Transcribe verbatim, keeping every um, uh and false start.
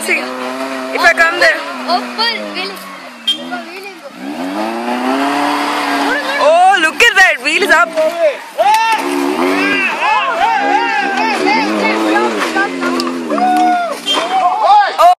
see. If I come there. Oh, look at that. Wheel is up.